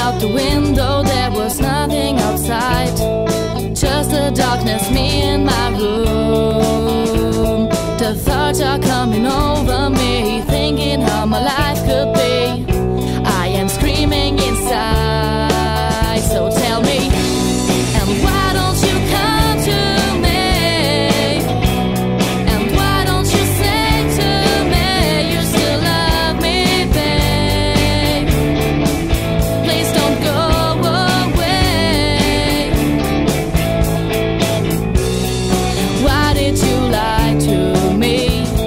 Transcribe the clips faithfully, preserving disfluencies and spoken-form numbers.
out the window, there was nothing outside, just the darkness, me in my room. The thoughts are coming over me, thinking how my life could be. I am screaming inside, so tell me, and why don't you come to me? And why don't you say to me you still love me, babe? Please don't go away. Why did you lie to me?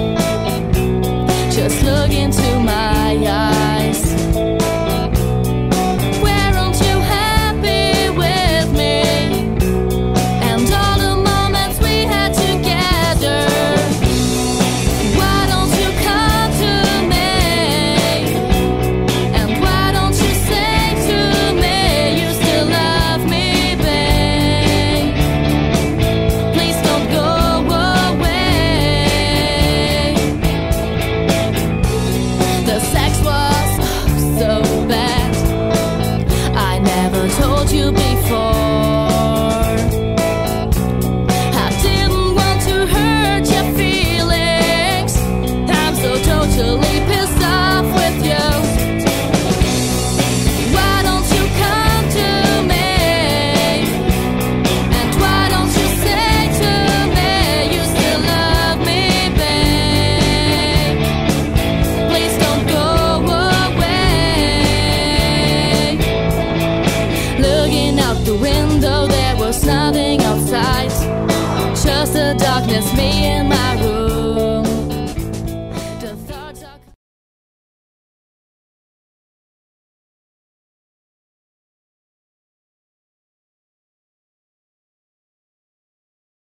Just look into my eyes. Weren't you happy with me? And all the moments we had together. Why don't you come to me? And why don't you say to me you still love me, babe? Please don't go away. The sex was so bad, I never told you before. I didn't want to hurt your feelings, I'm so totally pissed off with you. Why don't you come to me? And why don't you say to me you still love me, babe? Please don't go away. Looking out the window, there was nothing outside, just the darkness, me in my room.